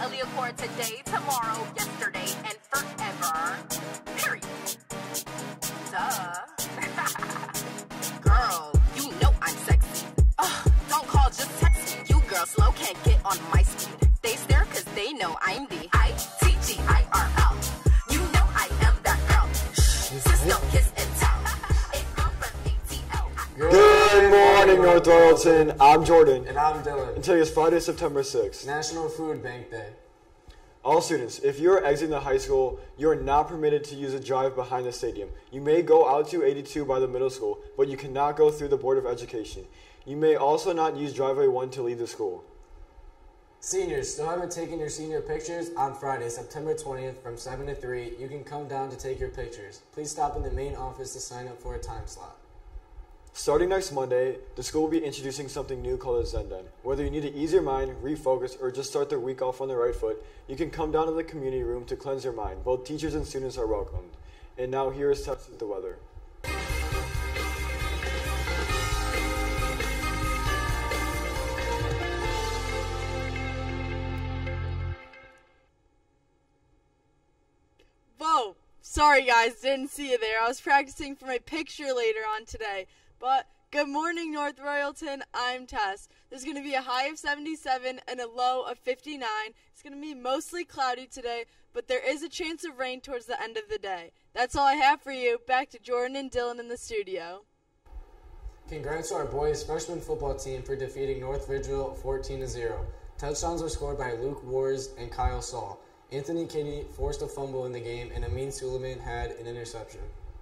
Elliott Core today, tomorrow, yesterday, and forever. Period. Duh. Girl, you know I'm sexy. Don't call, just text me. You girls slow can't get on my speed. They stare cause they know I'm the ITGIRL. You know I am that girl. Cisco, kiss and tell. Good morning, North Royalton. I'm Jordan. And I'm Dylan. And today is Friday, September 6th. National Food Bank Day. All students, if you are exiting the high school, you are not permitted to use a drive behind the stadium. You may go out to 82 by the middle school, but you cannot go through the Board of Education. You may also not use driveway 1 to leave the school. Seniors, still haven't taken your senior pictures? On Friday, September 20th from 7 to 3, you can come down to take your pictures. Please stop in the main office to sign up for a time slot. Starting next Monday, the school will be introducing something new called a Zendan. Whether you need to ease your mind, refocus, or just start the week off on the right foot, you can come down to the community room to cleanse your mind. Both teachers and students are welcomed. And now here is Tess with the weather. Whoa! Sorry guys, didn't see you there. I was practicing for my picture later on today. But good morning, North Royalton. I'm Tess. There's going to be a high of 77 and a low of 59. It's going to be mostly cloudy today, but there is a chance of rain towards the end of the day. That's all I have for you. Back to Jordan and Dylan in the studio. Congrats to our boys freshman football team for defeating North Ridgeville 14-0. Touchdowns were scored by Luke Wars and Kyle Saul. Anthony Kinney forced a fumble in the game, and Amin Suleiman had an interception.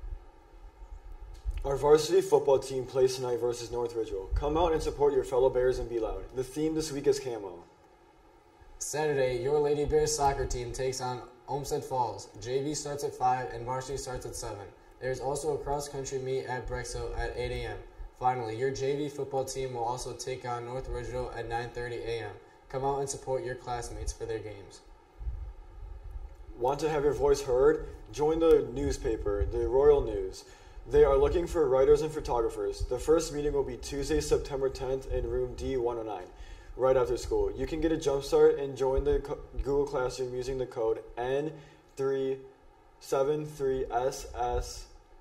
Our varsity football team plays tonight versus North Ridgeville. Come out and support your fellow Bears and be loud. The theme this week is camo. Saturday, your Lady Bears soccer team takes on Olmsted Falls. JV starts at 5 and varsity starts at 7. There is also a cross-country meet at Brexhill at 8 a.m. Finally, your JV football team will also take on North Ridgeville at 9:30 a.m. Come out and support your classmates for their games. Want to have your voice heard? Join the newspaper, the Royal News. They are looking for writers and photographers. The first meeting will be Tuesday, September 10th in room D109, right after school. You can get a jump start and join the Google Classroom using the code N373SS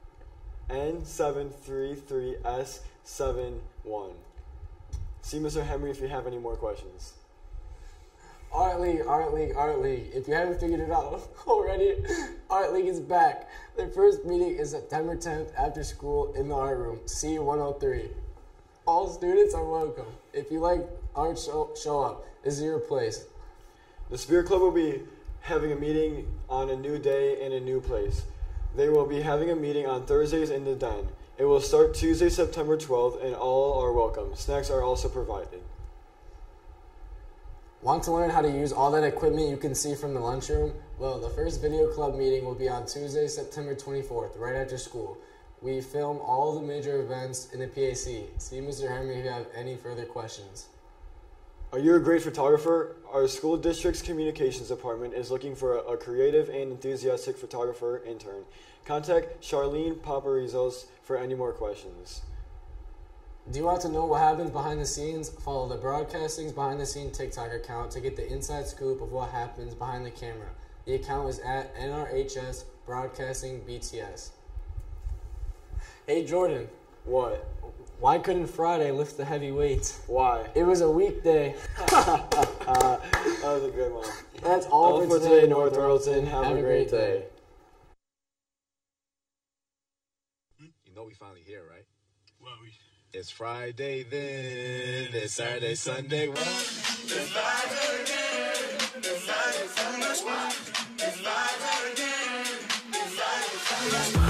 N733S71. See Mr. Henry if you have any more questions. Art League. If you haven't figured it out already, Art League is back. Their first meeting is September 10th after school in the art room, C103. All students are welcome. If you like art, show up. This is your place. The Spirit Club will be having a meeting on a new day in a new place. They will be having a meeting on Thursdays in the den. It will start Tuesday, September 12th, and all are welcome. Snacks are also provided. Want to learn how to use all that equipment you can see from the lunchroom? Well, the first video club meeting will be on Tuesday, September 24th, right after school. We film all the major events in the PAC. See Mr. Henry if you have any further questions. Are you a great photographer? Our school district's communications department is looking for a creative and enthusiastic photographer intern. Contact Charlene Paparizos for any more questions. Do you want to know what happens behind the scenes? Follow the Broadcasting's Behind the Scenes TikTok account to get the inside scoop of what happens behind the camera. The account is at NRHS Broadcasting BTS. Hey Jordan. What? Why couldn't Friday lift the heavy weights? Why? It was a weekday. That was a good one. That's all for today, North Royalton. Have a great day. You know we finally here, right? Well, it's Friday then, it's Saturday, Sunday, what? It's Friday again, it's Saturday, Sunday, what? It's Friday again, it's Saturday, Sunday, what?